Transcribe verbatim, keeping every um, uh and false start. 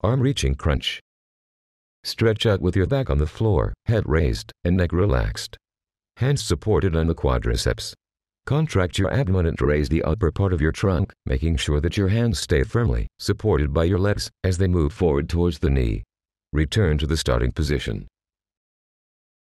Arm reaching crunch. Stretch out with your back on the floor, head raised, and neck relaxed. Hands supported on the quadriceps. Contract your abdomen and raise the upper part of your trunk, making sure that your hands stay firmly supported by your legs as they move forward towards the knee. Return to the starting position.